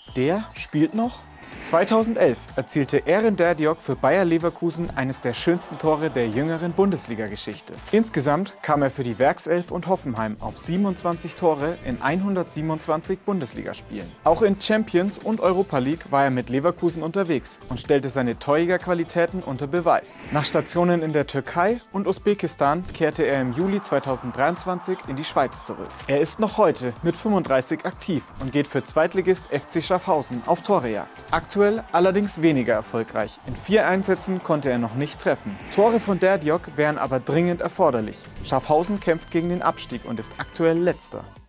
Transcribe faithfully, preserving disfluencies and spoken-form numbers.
Der spielt noch? zweitausendelf erzielte Eren Derdiok für Bayer Leverkusen eines der schönsten Tore der jüngeren Bundesliga-Geschichte. Insgesamt kam er für die Werkself und Hoffenheim auf siebenundzwanzig Tore in hundertsiebenundzwanzig Bundesligaspielen. Auch in Champions und Europa League war er mit Leverkusen unterwegs und stellte seine Torjägerqualitäten unter Beweis. Nach Stationen in der Türkei und Usbekistan kehrte er im Juli zweitausenddreiundzwanzig in die Schweiz zurück. Er ist noch heute mit fünfunddreißig aktiv und geht für Zweitligist F C Schaffhausen auf Torejagd. Aktuell allerdings weniger erfolgreich. In vier Einsätzen konnte er noch nicht treffen. Tore von Derdiok wären aber dringend erforderlich. Schaffhausen kämpft gegen den Abstieg und ist aktuell Letzter.